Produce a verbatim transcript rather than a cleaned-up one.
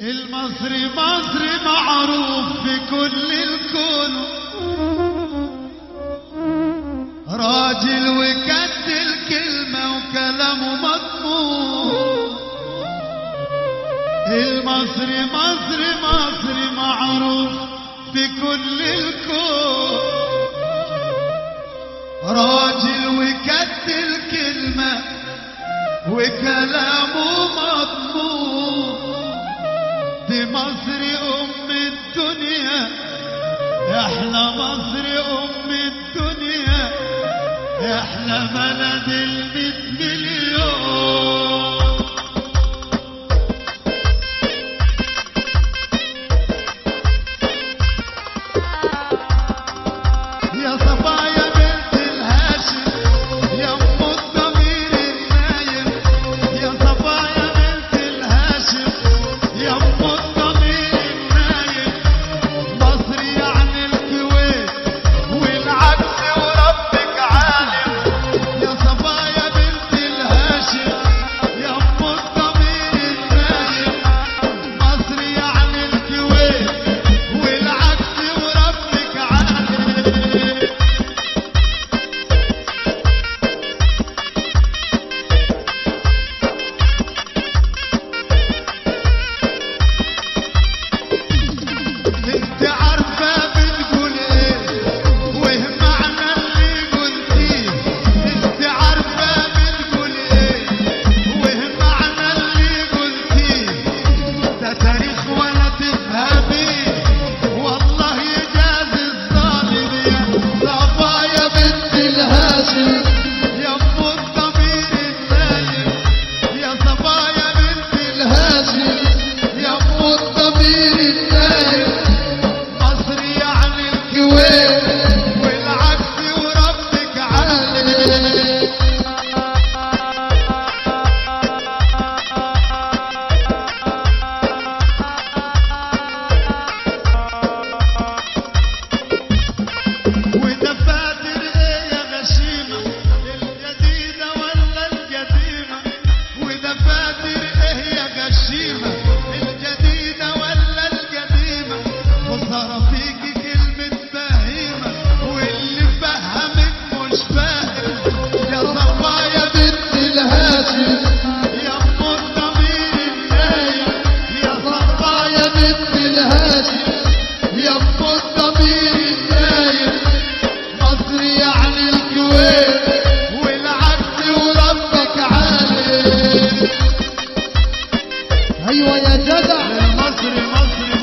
المصري مصري معروف في كل الكون، راجل وكد الكلمة وكلامه مضمون. المصري مصري مصري معروف في كل الكون، راجل وكد الكلمة وكلامه مضمون. دي مصر أم الدنيا، احنا مصر أم الدنيا، احنا بلد المئة مليون. يا صبايا بنت الهاشم يا ام الضمير النايم، يا صبايا بنت الهاشم يا ام الضمير النايم. مصر يعني الكويت والعكس وربك عالم. يا صبايا بنت الهاشم يا ام الضمير النايم. مصر يعني الكويت والعكس وربك عالم. انت عارفة بتقول ايه واه معنى اللي قلتيه. انت عارفة بتقول ايه واه معنى اللي قلتيه. ده تاريخ ولا تفهميه، والله يجازي الظالم. يا صبايا بنت الهاشم يا ام الضمير النايم، يا صبايا بنت الهاشم يا ام الضمير النايم. مصر يعني الكويت والعكس وربك عالم. وده فاتر ايه يا غشيمة، الجديدة ولا القديمة؟ وده فاتر ايه يا غشيمة، الجديدة ولا القديمة؟ خسارة فيكي كلمة بهيمة واللي فهمك مش فاهم. يا صبايا بنت الهاشم يا ام الضمير النايم، يا صبايا بنت الهاشم يا ام الضمير النايم. مصر يعني الكويت والعكس وربك عالم. ايوه يا جدع. مصر مصر